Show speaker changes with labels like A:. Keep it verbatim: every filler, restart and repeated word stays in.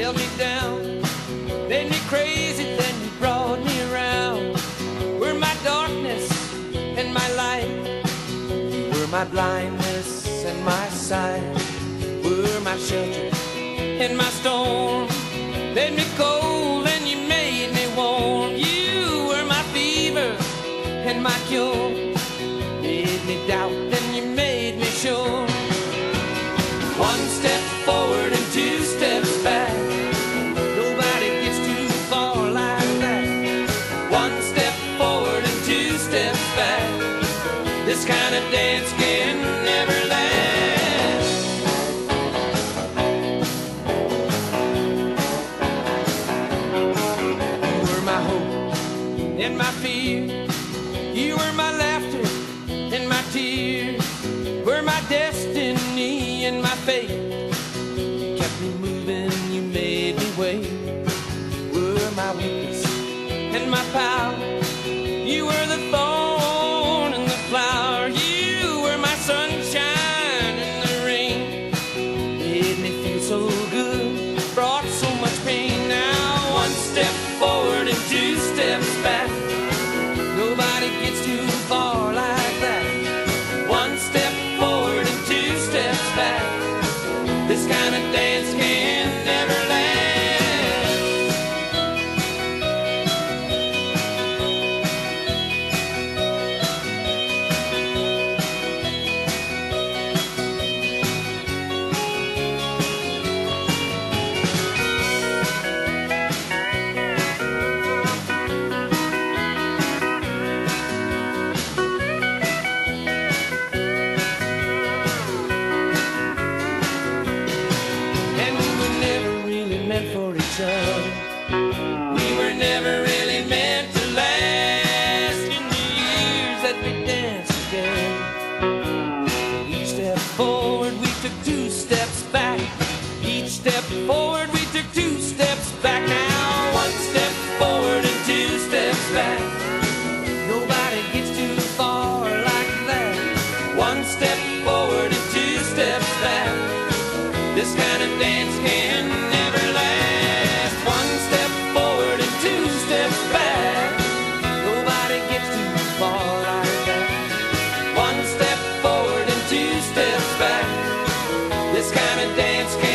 A: held me down, made me crazy, then you brought me around. Were my darkness and my light, you were my blindness and my sight, were my shelter and my storm, made me cold and you made me warm. You were my fever and my cure, made me doubt and you made me sure. One step forward and two steps back, nobody gets too far like that. One step forward and two steps back, this kind of dance can never last. You were my hope and my fear, you were my laughter and my tears, were my destiny and my fate. You kept me moving, you made me wait. Were my weakness and my power, you were the thorn and the flower. You were my sunshine in the rain, made me feel so good, brought so much pain. Now one step forward and two steps back, nobody gets too far like that. One step forward and two steps back, this kind of dance can never last. For each other, we were never really meant to last. In the years that we danced together, each step forward we took two steps back. Each step forward we took two steps back. Now one step forward and two steps back, nobody gets too far like that. One step forward and two steps back, this kind of dance can never last. One step forward and two steps back, nobody gets too far like that. One step forward and two steps back, this kind of dance can